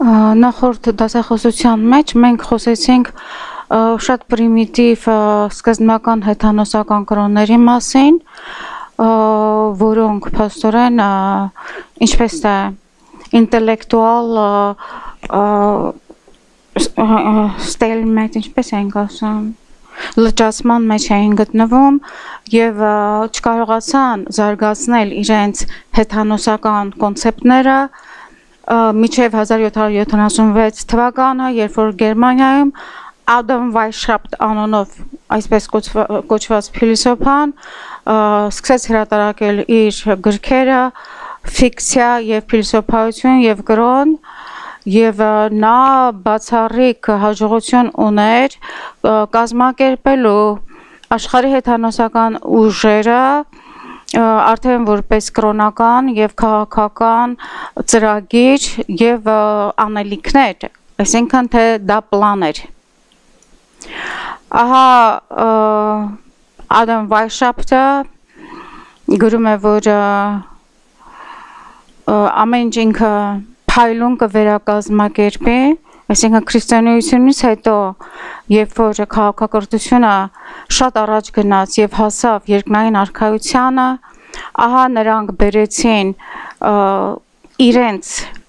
Նախորդ դասախոսության մեջ մենք խոսեցինք շատ պրիմիտիվ սկզբնական հեթանոսական կրոնների մասին, որոնք փաստորեն ինչպես է ինտելեկտուալ stalemate ինչպես ենք ասում լճացման մեջ էին գտնվում եւ չկարողացան զարգացնել իրենց հեթանոսական կոնցեպտները մինչև 1776 թվականը, երբ որ Գերմանիայում Adam Weishaupt անունով այսպես կոչված փիլիսոփան սկսեց հրատարակել իր գրքերը ֆիկցիա եւ փիլիսոփայություն եւ կրոն եւ նա բացառիկ հաջողություն ուներ կազմակերպելու աշխարհի հեթանոսական ուժերը արդեն որպես կրոնական եւ քաղաքական ծրագիր եւ անելիքներ, այսինքն թե դա պլան էր։ Ահա Adam Weishaupt-ը գրում է, որ ամեն ինչ ինքը փայլուն կվերակազմակերպի, այսինքն քրիստոնեությունից հետո, երբ որ քաղաքակրթությունը շատ առաջ գնաց եւ հասավ երկնային արքայությանը, ահա նրանք բերեցին իրենց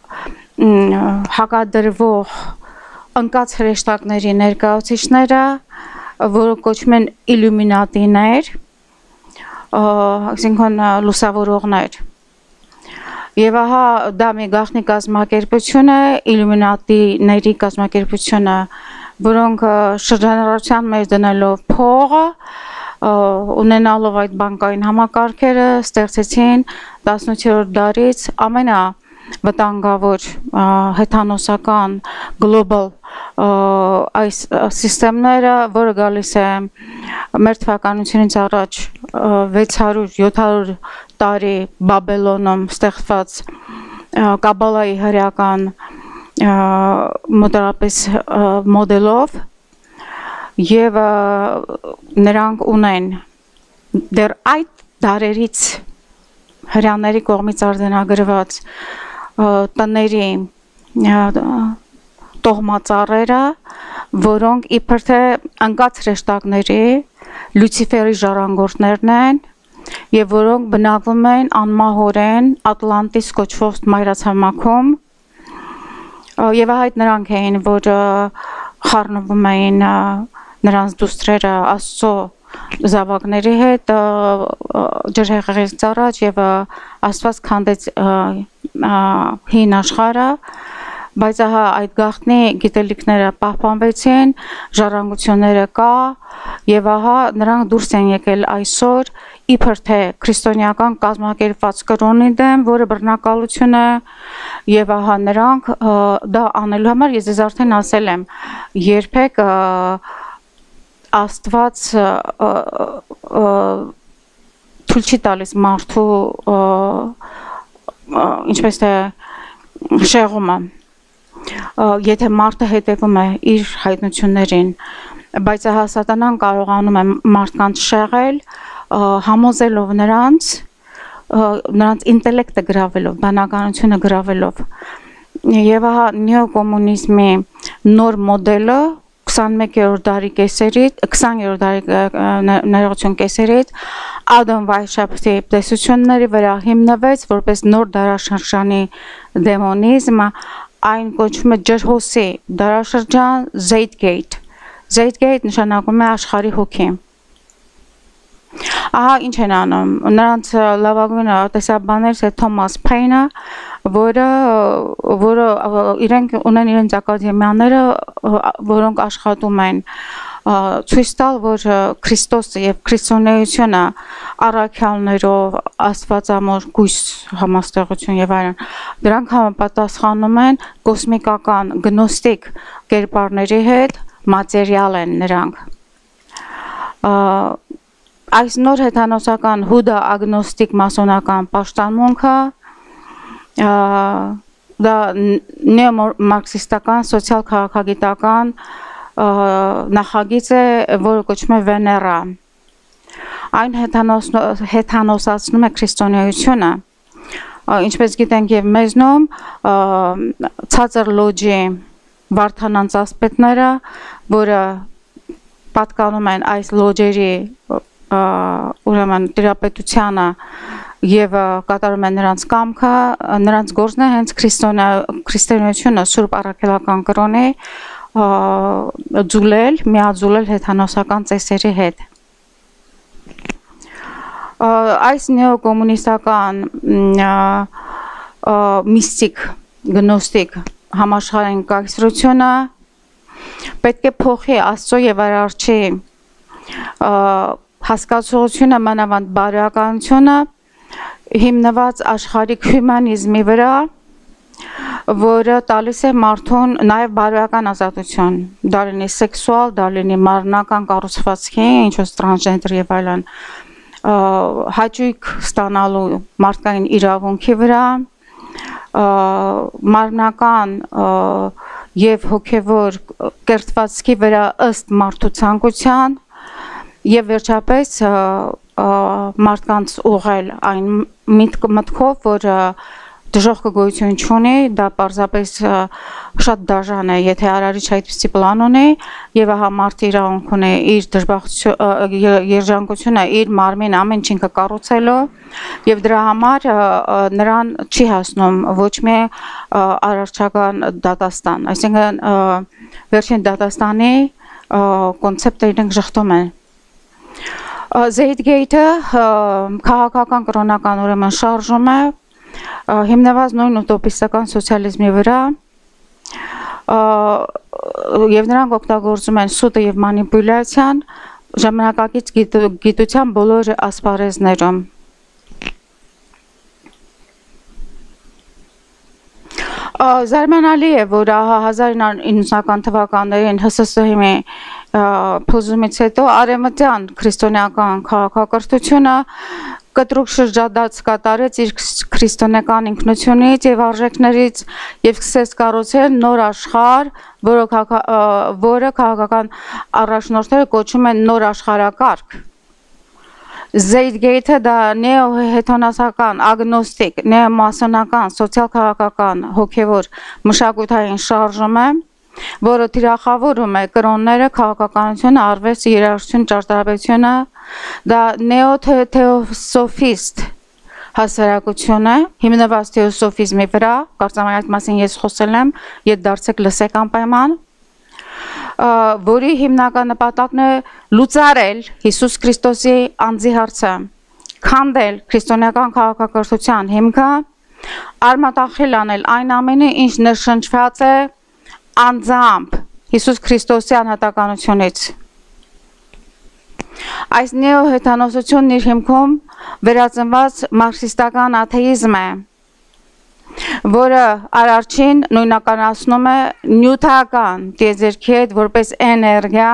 հակադրվող ընկած հրեշտակների ներկայացուցիչները, որոնք կոչվում են իլյումինատիներ, այսինքն լուսավորողներ։ Եվ ահա դա մի գաղտնի կազմակերպություն է, իլյումինատիների կազմակերպությունը, որոնք շրջանառության մեջ դնելով փողը, ունենալով այդ բանկային համակարգերը, ստեղծեցին 18-րդ դարից ամենավտանգավոր հեթանոսական գլոբալ այս սիստեմները, որը գալիս է մեր թվականությունից առաջ 600-700 տարի Բաբելոնում ստեղծված կաբալայի հրեական մոտարապես մոդելով եւ նրանք ունեն դեռ այդ դարերից հրեաների կողմից արձանագրված տների տոհմածառերը, որոնք իբր թե անկած հրեշտակների Լյուցիֆերի ժառանգորդներն են եւ որոնք բնակվում են անմահորեն Ատլանտիս կոչվող մայրացամաքում եւ այդ նրանք էին, որ խառնվում էին նրանց դուստրերը Աստծո զավակների հետ ջրհեղեղից առաջ եւ Աստված քանդեց հին աշխարհը, բայց ահա այդ գաղտնի գիտելիքները պահպանվեցին, ժառանգությունները կա եւ ահա նրանք դուրս են եկել այսօր իբր թե քրիստոնեական կազմակերպված կրոնի դեմ, որը բռնակալություն է եւ ահա նրանք դա անելու համար ես ձեզ արդեն ասել եմ, երբեք Աստված թույլ չի տալիս մարդու ինչպես թե շեղումը, եթե մարդը հետևում է իր հայտնություններին, բայց ահա սատանան կարողանում է մարդկանց շեղել, համոզելով նրանց ինտելեկտը գրավելով, բանականությունը գրավելով, եւ ահա նեոկոմունիզմի նոր մոդելը 21-րդ դարի կեսերից, 20-րդ դարի ներողություն կեսերից Adam Weishaupt-ի տեսությունների վրա հիմնվեց որպես նոր դարաշրջանի դեմոնիզմ, այն կոչվում է ջրհոսի դարաշրջան Zeitgeist։ Zeitgeist նշանակում է աշխարհի հոգի։ Ահա ինչ են անում, նրանց լավագույն տեսաբաններից է Թոմաս Փեյնը, որը իրենք ունեն իրենց ակադեմիաները, որոնք աշխատում են ցույց տալ, որ Քրիստոսը եւ քրիստոնեությունը առաքյալներով, աստվածամոր գույս համաստեղություն եւ այլն, դրանք համապատասխանում են կոսմիկական գնոստիկ կերպարների հետ, մատերիալ են նրանք։ Այս նոր հեթանոսական հուդա ագնոստիկ մասոնական պաշտամունքը դա նեոմարքսիստական սոցիալ-քաղաքագիտական նախագիծ է, որը կոչվում է Վեներա։ Այն հեթանոսացնում է քրիստոնեությունը, ինչպես գիտենք եւ մեզնում ցածր լոջի Վարդանանց ասպետները, որը պատկանում են այս լոջերի ուրեմն տիրապետությանը եւ կատարում են նրանց կամքը, նրանց գործն է հենց քրիստոնեությունը Սուրբ Առաքելական կրոնի ձուլել, միաձուլել հեթանոսական ծեսերի հետ։ Այս նեոկոմունիստական միստիկ, գնոստիկ համաշխարհային կայսրությունը պետք է փոխի Աստծո եւ Արարչի հասկացողությունը, մանավանդ բարոյականությունը հիմնված աշխարհիկ հյումանիզմի վրա, որը տալիս է մարդուն նաև բարոյական ազատություն, դա լինի սեքսուալ, դա լինի մարմնական կառուցվածքի, ինչպես տրանսգենդեր եւ այլն, հաճույք ստանալու մարդկային իրավունքի վրա, մարմնական եւ հոգեվոր կերտվածքի վրա ըստ մարդու ցանկության եւ վերջապես մարդկանց ուղղել այն մտքով, որ դժոխքը գոյություն չունի, դա պարզապես շատ դաժան է, եթե Արարիչ այդպիսի պլան ունի եւ ահա մարդը իրավունք ունի իր երջանկությունը իր մարմին ամեն ինչին կառուցելու եւ դրա համար նրան չի հասնում ոչ մի արարչական դատաստան, այսինքն վերջին դատաստանի կոնցեպտը իրենք շղթում են։ Զեյդգեյթը քաղաքական կրոնական ուրեմն շարժում է հիմնված նույն ուտոպիստական սոցիալիզմի վրա եւ նրանք օգտագործում են սուտը եւ մանիպուլյացիան ժամանակակից գիտության բոլոր ասպարեզներում։ Զարմանալի է, որ 1990 թվականներին ՀՍՍՀ-ի փոզումից հետո արևմտյան քրիստոնեական քաղաքակրթությունը կտրուկ շրջադարձ կատարեց իր քրիստոնեական ինքնությունից եւ արժեքներից եւ սկսեց կառուցել նոր աշխարհ, որը քաղաքական առաջնորդները կոչում են նոր աշխարհակարգ։ Զեյդգեյթը դա նեոհեթանոսական, ագնոստիկ, նեոմասոնական, սոցիալ-քաղաքական, հոգևոր մշակութային շարժում է, որը թիրախավորում է կրոնները, քաղաքականությունը, արվեստը, երաժշտությունը, ճարտարապետությունը, դա նեոթեոսոֆիստ հասարակություն է, հիմնված թեոսոֆիզմի վրա, կարծեմ այդ մասին ես խոսել եմ, ետ դարձեք լսեք անպայման, որի հիմնական նպատակն է լուծարել Հիսուս Քրիստոսի անձի հարցը, քանդել քրիստոնեական քաղաքակրթության հիմքը, արմատախիլ անել այն ամենը, ինչ ներշնչված է անձամբ Հիսուս Քրիստոսի անհատականությունից։ Այս նեոհեթանոսությունն իր հիմքում վերածնված մարքսիստական աթեիզմ է, որը արարչին նույնականացնում է նյութական տիեզերքի հետ որպես էներգիա,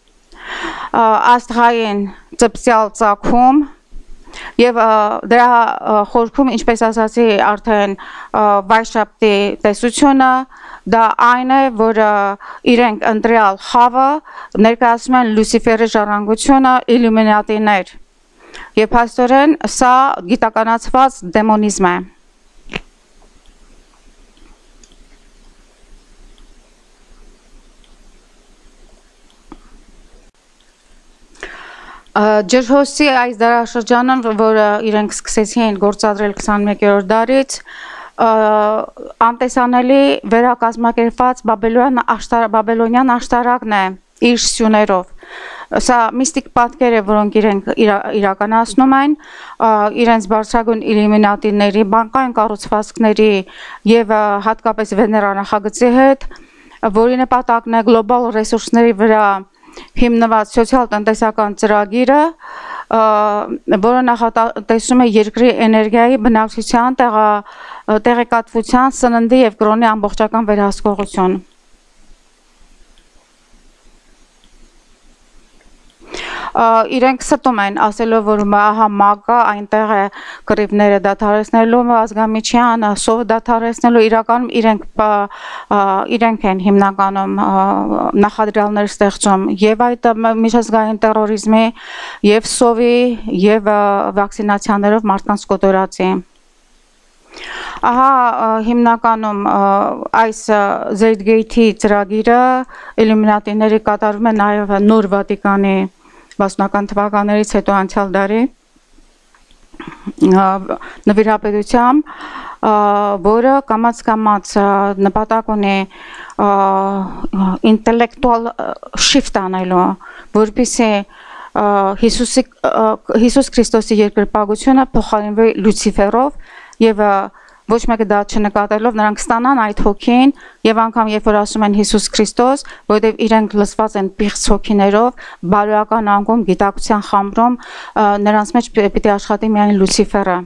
աստղային ծպսյալ ծագում եւ դրա խորքում, ինչպես ասացի, արդեն վայշապտի տեսությունը դա այն է, որ իրենք ընտրյալ խավը ներկայացնում են Լուսիֆերի ժառանգությունը իլյումինատիներ եւ փաստորեն սա գիտականացված դեմոնիզմ է։ Ջրհոսի այս դարաշրջանը, որը իրենք սկսեցին գործադրել 21-րդ դարից, անտեսանելի վերակազմակերպված բաբելոնյան աշտարակն է իր սյուներով։ Սա միստիկ պատկեր է, որոնք իրենք իրականացնում են, իրենց բարձրագույն իլյումինատիների, բանկային կառուցվածքների եւ հատկապես Վեներա նախագծի հետ, որի նպատակն է գլոբալ ռեսուրսների վրա հիմնված սոցիալ-տնտեսական ծրագիրը, որը նախատեսում է երկրի էներգիայի, բնակչության, տեղեկատվության, սննդի եւ կրոնի ամբողջական վերահսկողություն։ Իրենք ստում են ասելով, որ ահա մակը այնտեղ է կռիվները դադարեցնելու, ազգամիջյան սովը դադարեցնելու, իրականում իրենք են հիմնականում նախադրյալներ ստեղծում եւ այդ միջազգային տերորիզմի եւ սովի եւ վակցինացիաներով մարդկանց կոտորածի։ Ահա հիմնականում այս Zedgate-ի ծրագիրը Illuminati-ների կատարում է նաև նոր Վատիկանի 60-ական թվականներից հետո անցյալ դարի նվիրապետությամբ, որը կամաց նպատակ ունի ինտելեկտուալ շիֆտ անելու, որպեսզի Հիսուս Քրիստոսի երկրպագությունը փոխարինվի Լուցիֆերով եւ ոչ մեկը դա չնկատելով նրանք ստանան այդ հոգին եւ անգամ երբ որ ասում են Հիսուս Քրիստոս, որովհետեւ իրենք լսված են պիղծ հոգիներով, բարոյական անկում, գիտակցության խամբրում, նրանց մեջ պիտի աշխատի միայն Լուցիֆերը։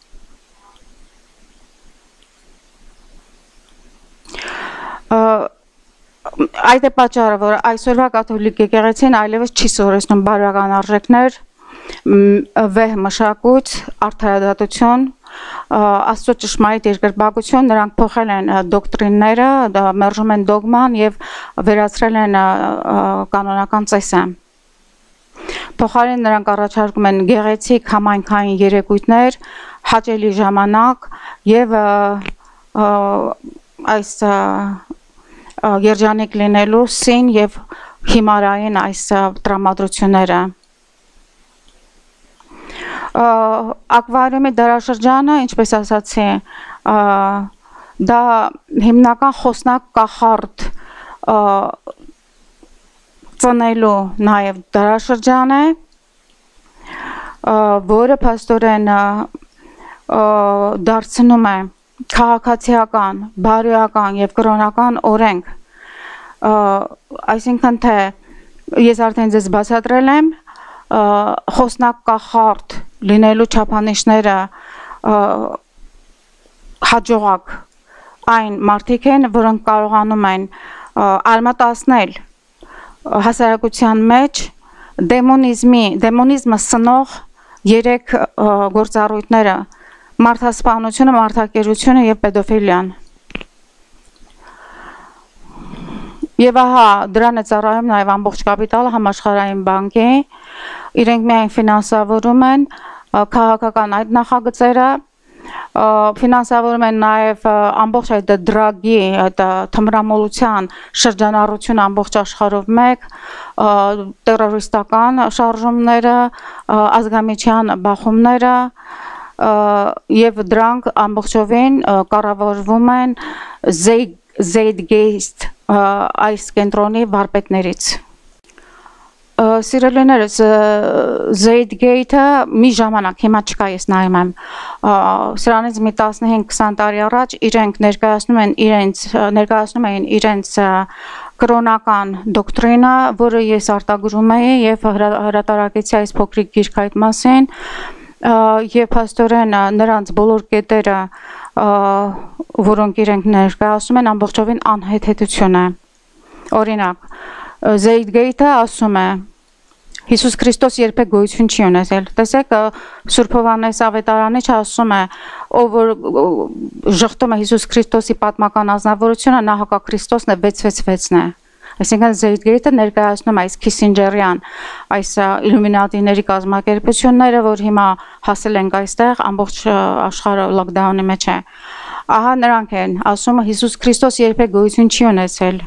Այդ է պատճառը, որ այսօրվա կաթոլիկ եկեղեցին այլևս չի սովորեցնում բարոյական արժեքներ, վեհ մշակույթ, արդարադատություն, Աստծո ճշմարիտ երկրպագություն, նրանք փոխել են դոկտրինները, մերժում են դոգման եւ վերացրել են կանոնական ծեսը։ Փոխարենն նրանք առաջարկում են գեղեցիկ համայնքային երեկույթներ, հաճելի ժամանակ եւ այս երջանիկ լինելու սին եւ հիմարային այս տրամադրությունները։ Ակվարիումի դարաշրջանը, ինչպես ասացի, դա հիմնական խոսնակ կախարդ ծնելու նաև դարաշրջան է, որը փաստորեն դարձնում է քաղաքացիական, բարոյական եւ կրոնական օրենք, այսինքն թե ես արդեն ձեզ բացատրել եմ, խոսնակ կախարդ լինելու չափանիշները հաջողակ այն մարդիկ են, որոնք կարողանում են արմատացնել հասարակության մեջ դեմոնիզմը սնող երեք գործառույթները՝ մարդասպանությունը, մարդակերությունը եւ պետոֆիլիան։ Եվ ահա դրան է ծառայում նաև ամբողջ կապիտալը համաշխարհային բանկի, իրենք միայն ֆինանսավորում են քաղաքական այդ նախագծերը, ֆինանսավորում են նաև ամբողջ այդ դրագի, այդ թմրամոլության շրջանառությունը ամբողջ աշխարհով մեկ, տերորիստական շարժումները, ազգամիջյան բախումները, եւ դրանք ամբողջովին կառավարվում են Zeitgeist այս կենտրոնի վարպետներից։ Սիրելիներս, Zeitgeist-ը մի ժամանակ, հիմա չկա, ես նայում եմ, սրանից մի 15-20 տարի առաջ իրենք ներկայացնում էին իրենց կրոնական դոկտրինը, որը ես արտագրում էի եւ հրատարակեցի այս փոքրիկ գիրք այդ մասին, եւ փաստորեն նրանց բոլոր կետերը, որոնք իրենք ներկայացնում են, ամբողջովին անհեթեթություն է։ Օրինակ, Zeitgeist-ը ասում է Հիսուս Քրիստոս երբեք գոյություն չի ունեցել։ Տեսեք, Սուրբ Հովհաննես Ավետարանը ասում է, ով որ ժխտում է Հիսուս Քրիստոսի պատմական ազնվորությունը, նա հակա Քրիստոսն է 666-ն է։ Այսինքն Zeitgeist-ը ներկայացնում այս Քիսինջերյան, այս իլյումինատիների կազմակերպությունները, որ հիմա հասել ենք այստեղ, ամբողջ աշխարհը լոկդաունի մեջ է։ Ահա նրանք են ասում, Հիսուս Քրիստոս երբեք գոյություն չի ունեցել։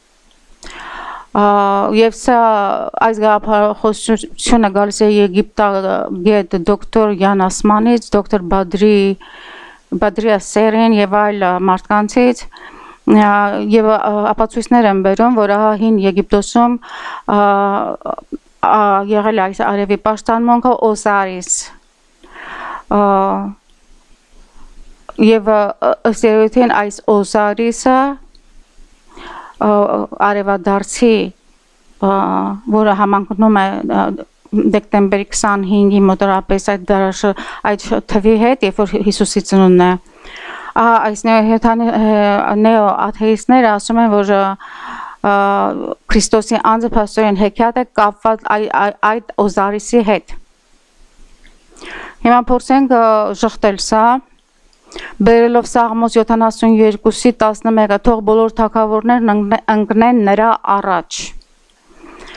Եվ սա այս գաղափարախոսությունը գալիս է Եգիպտագետ դոկտոր Յան Ասմանից, դոկտոր Բադրիա Սերեն եւ այլ մարդկանցից, եւ ապացույցներ են բերում, որ ահա հին Եգիպտոսում եղել այս արևի պաշտամունքը Օսարիս եւ ըստ էության այս Օսարիսը արևադարձի, որը համընկնում է դեկտեմբերի 25-ի մոտավորապես այդ թվի հետ, երբ որ Հիսուսի ծնունդն է։ Այս նեոաթեիստները ասում են, որ Քրիստոսի անձը փաստորեն հեքիաթ է կապված այդ Օզարիսի հետ։ Հիմա փորձենք ժխտել սա, բերելով Սաղմոս 72-ի 11-ը, թող բոլոր թագավորներն ընկնեն նրա առաջ։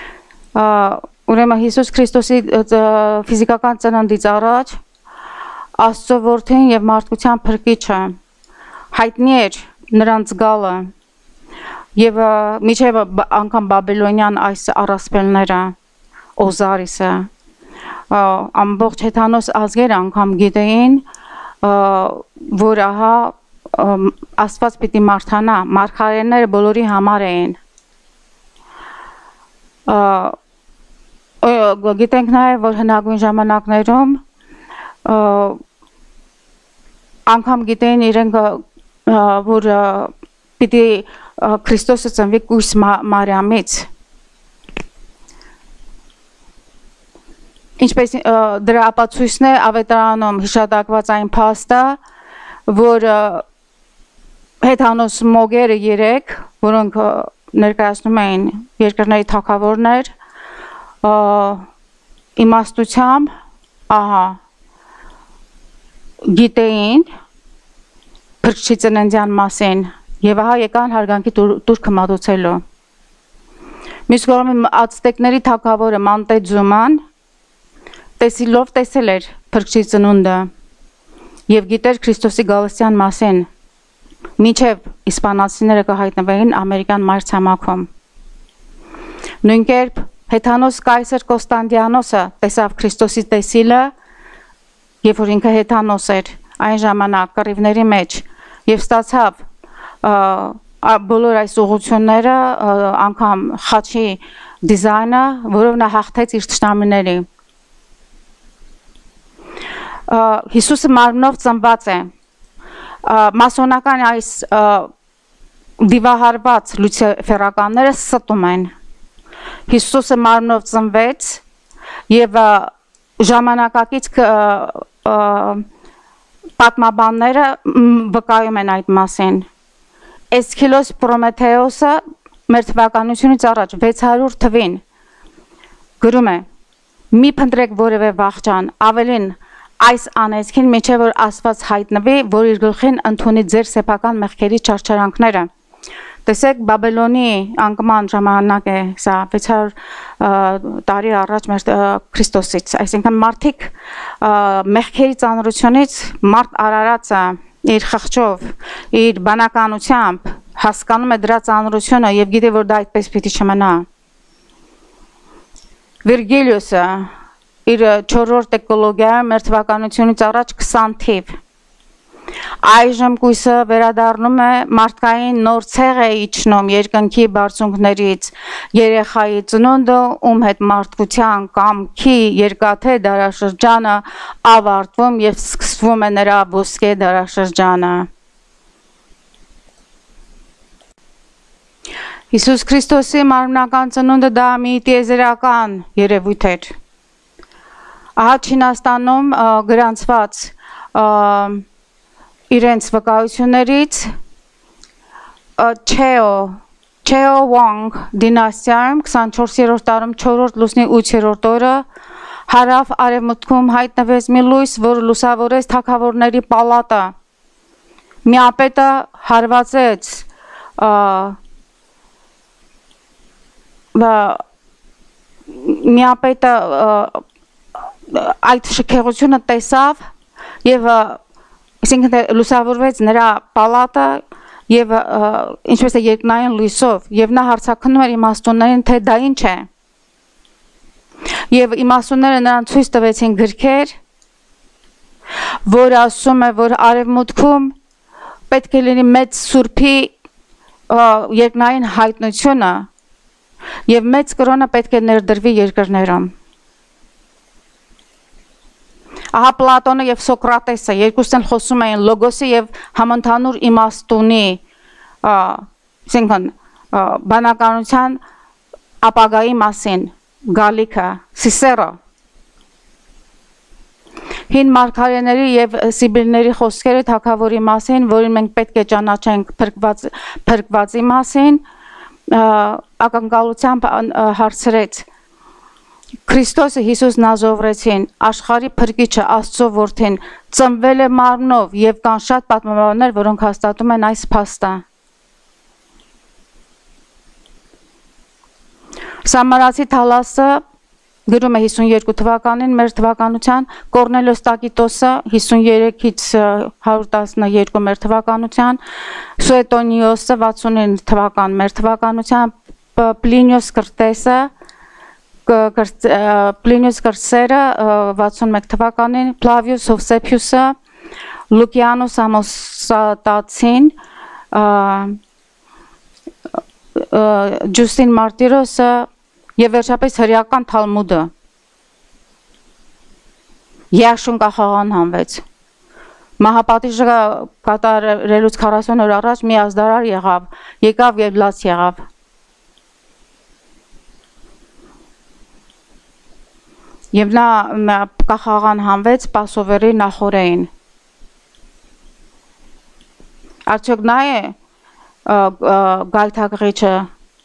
Ուրեմն Հիսուս Քրիստոսի ֆիզիկական ծննդից առաջ Աստծո որդին եւ մարդկության փրկիչը հայտնի էր նրանց գալը եւ միջև անգամ բաբելոնյան այս առասպելները Օզարիսը ամբողջ հեթանոս ազգերը անգամ գիտեին որ ահա Աստված պիտի մարթանա մարգարեները բոլորի համար էին գիտենք նաեւ որ հնագույն ժամանակներում անգամ գիտեին իրենք որ պիտի Քրիստոսը ծնվի Կույս Մարիամից ինչպես դրա ապացույցն է ավետարանում հիշատակված այն փաստը որ հեթանոս մոգերը 3 որոնք ներկայացնում էին երկրների թագավորներ իմաստությամբ ահա գիտեին փրկչի ծննդյան մասին եւ ահա եկան հարգանքի տուրքը մատուցելու մյուս կողմից ացտեկների թագավորը Մանտեձուման տեսիլով տեսել էր փրկչի ծնունդը եւ գիտեր Քրիստոսի գալստյան մասին մինչև իսպանացիները կհայտնվեին ամերիկյան մայրցամաքում նույն կերպ հեթանոս կայսր Կոստանդիանոսը տեսավ Քրիստոսի տեսիլը երբ որ ինքը հեթանոս էր այն ժամանակ կռիվների մեջ եւ ստացավ բոլոր այս ուղղությունները անգամ խաչի դիզայնը որով նա հաղթեց իր թշնամիների Հիսուսը մարմնով ծնված է մասոնական այս դիվահարված լուցիֆերականները ստում են Հիսուսը մարմնով ծնվեց եւ ժամանակակից պատմաբանները վկայում են այդ մասին Էսքիլոս Պրոմեթեոսը մեր թվականությունից առաջ 600 թվին գրում է մի փնտրեք որևէ վախճան ավելին այս անեծքին միջև որ Աստված հայտնվի որ իր գլխին ընդունի ձեր սեփական մեղքերի չարչարանքները տեսեք Բաբելոնի անկման ժամանակ է սա 600 տարի առաջ մեր Քրիստոսից այսինքն մարդիկ մեղքերի ծանրությունից մարդ արարածը իր խղճով իր բանականությամբ հասկանում է դրա ծանրությունը եւ գիտե որ դա այդպես պիտի չմնա Վիրգիլիոսը իր 4-րդ էկոլոգիայում մեր թվականությունից առաջ 20 թիվ այժմ կույսը վերադառնում է մարդկային նոր ցեղ է իջնում երկնքի բարձունքներից երեխայի ծնունդը ում հետ մարդկության կամքի երկաթե դարաշրջանը ավարտվում եւ սկսվում է նրա ոսկե դարաշրջանը Հիսուս Քրիստոսի մարմնական ծնունդը դա մի տիեզերական երևույթ էր Ահա Չինաստանում գրանցված իրենց վկայություններից Չեո Վանգ դինաստիայում 24-րդ տարում 4-րդ լուսնի 8-րդ օրը հարավ արևմուտքում հայտնվեց մի լույս, որ լուսավորեց թագավորների պալատը։ Միապետը հարվածեց միապետը այդ շքեղությունը տեսավ եւ այսինքն լուսավորվեց նրա պալատը եւ ինչպես է երկնային լույսով եւ նա հարցակնում էր իմաստուններին թե դա ինչ է եւ իմաստունները նրան ցույց տվեցին գրքեր որ ասում է որ արևմուտքում պետք է լինի մեծ սուրբի երկնային հայտնությունը եւ մեծ կրոնը պետք է ներդրվի երկրներում Ահա Պլատոնը եւ Սոկրատեսը երկուսն էլ խոսում էին լոգոսի եւ համընդհանուր իմաստունի այսինքն բանականության ապագայի մասին գալիքը Սիսերո Հին մարգարեների եւ սիբիլների խոսքերը թագավորի մասին որին մենք պետք է ճանաչենք փրկվածի մասին ակնկալությամբ հարցրեց Քրիստոսը Հիսուս Նազովրեցին, աշխարհի փրկիչը, Աստծո որդին, ծնվել է մարմնով եւ կան շատ պատմաբաններ, որոնք հաստատում են այս փաստը։ Սամարացի Թալասը գրում է 52 թվականին մեր թվականության, Կորնելիոս Տակիտոսը 53-ից 112 մեր թվականության, Սուետոնիոսը 69 թվական մեր թվականության, Պլինիոս Կրտեսը Պլինիոս Կրտսերը 61 թվականին, Ֆլավիուս Հովսեփիուսը, Լուկիանոս Ամոսատացին, Ջուստին Մարտիրոսը եւ վերջապես հրեական Թալմուդը Յաշուն կախաղան հանվեց մահապատիժը կատարելուց 40 օր առաջ մի ազդարար եկավ եւ լաց եղավ եւ նա կախաղան հանվեց Պասովերի նախորեին արդյոք նա է գայթակղիչը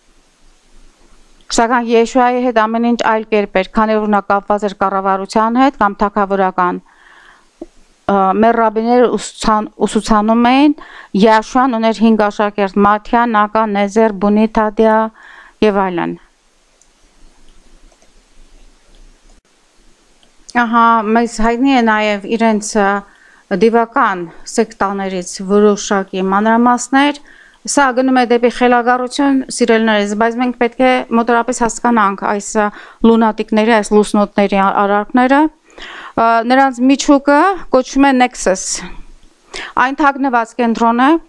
Սակայն Եշուայի հետ ամեն ինչ այլ կերպ էր, քանի որ նա կապված էր կառավարության հետ կամ թագավորական։ Մեր ռաբիները ուսուցանում էին, Եշուան ուներ 5 աշակերտ՝ Մաթիա, Նակա, Նեզեր, Բունի, Թադիա եւ այլն։ Ահա, մեզ հայտնի է նաեւ իրենց դիվական սեկտաներից որոշակի մանրամասներ Սա գնում է դեպի խելագարություն, սիրելիներս, բայց մենք պետք է մոտորապես հասկանանք այս լունատիկների, այս լուսնոտների արարքները։ Նրանց միջուկը կոչվում է Nexus։ Այն թաքնված կենտրոն է,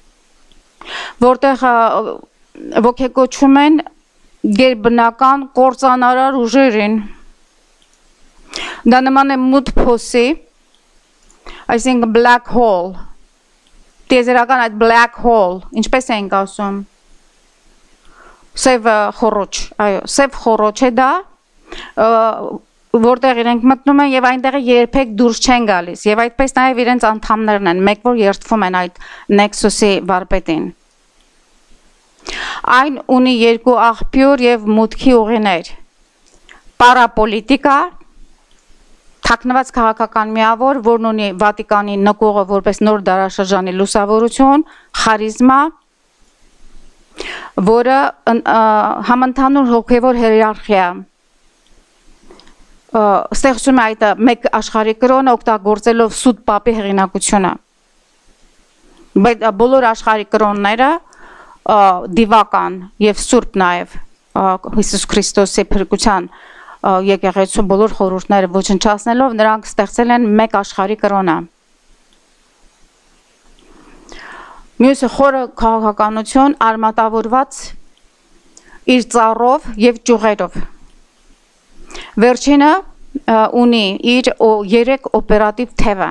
որտեղ ոգեկոչում են գերբնական կործանարար ուժերին։ Դա նման է մութ փոսի, այսինքն black hole Տիեզերական այդ black hole, ինչպես ենք ասում, սև խոռոչ, այո, սև խոռոչ է դա, որտեղ իրենք մտնում են եւ այնտեղը երբեք դուրս չեն գալիս եւ այդպես նաեւ իրենց անդամներն են, մեկ որ երթվում են այդ Nexus-ի վարպետին։ Այն ունի երկու աղբյուր եւ մուտքի ուղիներ։ Պարապոլիտիկա Թաքնված քաղաքական միավոր, որն ունի Վատիկանի նկողը որպես նոր դարաշրջանի լուսավորություն, խարիզմա, որը համընդհանուր հոգևոր հիերարխիա ստեղծում է այդ մեկ աշխարհի կրոնը օգտագործելով սուտ պապի հեղինակությունը։ Բայց բոլոր աշխարհի կրոնները դիվական եւ սուրբ նաեւ Հիսուս Քրիստոսի փրկության եկեղեցու բոլոր խորհուրդները ոչնչացնելով նրանք ստեղծել են մեկ աշխարհի կրոնը։ Մյուսը խորը քաղաքականություն արմատավորված իր ծառով եւ ճյուղերով։ Վերջինը ունի իր 3 օպերատիվ թևը։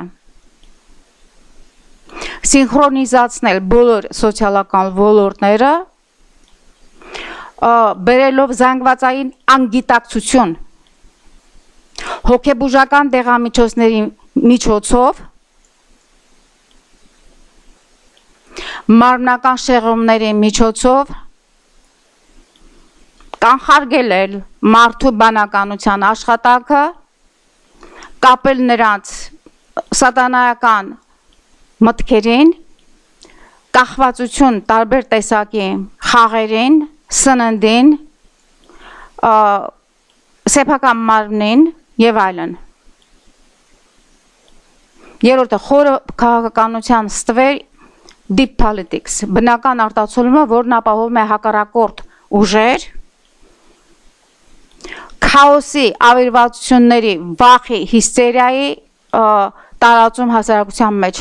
Սինխրոնիզացնել բոլոր սոցիալական ոլորտները բերելով զանգվածային անգիտակցություն հոգեբուժական դեղամիջոցների միջոցով մարմնական շեղումների միջոցով կանխարգելել մարդու բանականության աշխատանքը կապել նրանց սատանայական մտքերին կախվածություն տարբեր տեսակի խաղերին սննդին սեփական մարմնին եւ այլն երրորդը խորը քաղաքականության ստվեր deep politics բնական արտացոլումը որն ապահովում է հակառակորդ ուժեր քաոսի ավերվածությունների վախի հիստերիայի տարածում հասարակության մեջ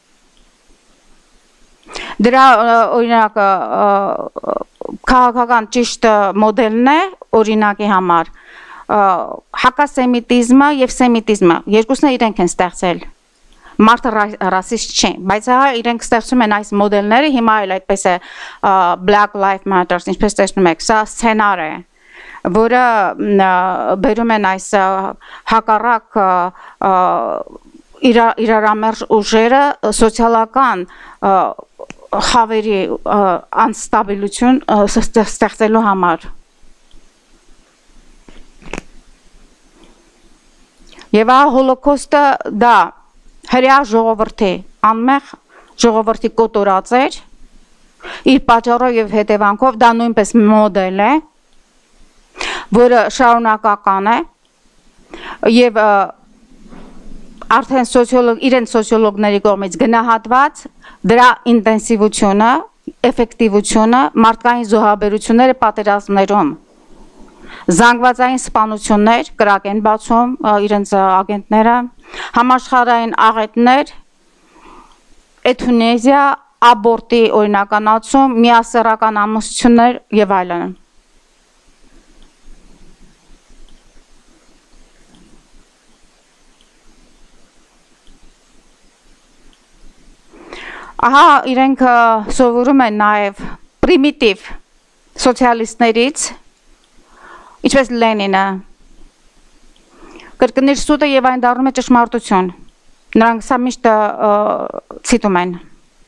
դրա օրինակ քաղաքական ճիշտ մոդելն է օրինակի համար հակասեմիտիզմը եւ սեմիտիզմը երկուսն իրենք են ստեղծել մարդը ռասիստ չէ բայց հա իրենք ստեղծում են այս մոդելները հիմա էլ այդպես է Black Lives Matter ինչպես տեսնում եք սա սցենար է որը բերում են այս հակառակ իրարամերժ ուժերը սոցիալական խավերի անստաբիլություն ստեղծելու համար Եվ հոլոկոստը դա հրեա ժողովրդի անմեղ ժողովրդի կոտորած էր իր պատճառով եւ հետևանքով դա նույնպես մոդել է որը շարունակական է եւ արդեն իրենց սոցիոլոգների կողմից գնահատված դրա ինտենսիվությունը, էֆեկտիվությունը մարդկային զոհաբերությունները պատերազմներում զանգվածային սպանություններ կրակ են բացում իրենց ագենտները, համաշխարհային աղետներ, էթունեզիա, աբորտի օրինականացում, միասեռական ամուսնություններ եւ այլն։ Ահա իրենք սովորում են նաեւ պրիմիտիվ սոցիալիստներից, ինչպես Լենինը, կրկնիր սուտը եւ այն դառնում է ճշմարտություն։ Նրանք սա միշտ ցիտում են։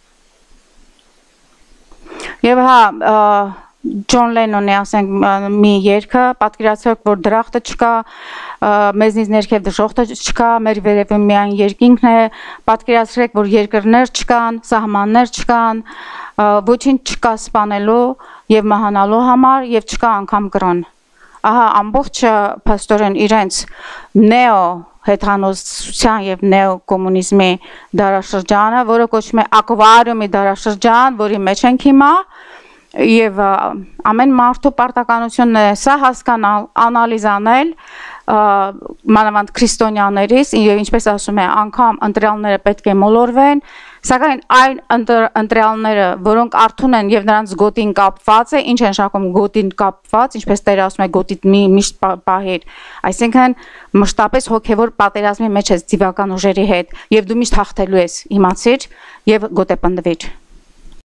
Եվ հա Ջոն Լենոնի ասենք մի երգը պատկերացրեք, որ դրախտը չկա, մեզնից ներքև դժոխքը չկա, մեր վերևում միայն երկինքն է, պատկերացրեք, որ երկրներ չկան, սահմաններ չկան, ոչինչ չկա սպանելու եւ մահանալու համար եւ չկա անգամ կրոն։ Ահա ամբողջ փաստորեն իրենց նեո հետանոսության եւ նեոկոմունիզմի դարաշրջանը, որը կոչվում է ակվարիումի դարաշրջան, որի մեջ ենք հիմա, եւ ամեն մարդու պարտականությունն է սա հասկանալ, անալիզ անել, մանավանդ քրիստոնյաներից, եւ ինչպես ասում է, անգամ ընտրյալները պետք է մոլորվեն, սակայն այն ընտրյալները, որոնք արթուն են եւ նրանց գոտին կապված է, ինչ են շակում գոտին կապված, ինչպես Տերը ասում է, գոտիդ միշտ պահիր, այսինքն մշտապես հոգեվոր պատերազմի մեջ ես ձիվական ուժերի հետ եւ դու միշտ հաղթելու ես, իմացիր եւ գոտեպնդվիր։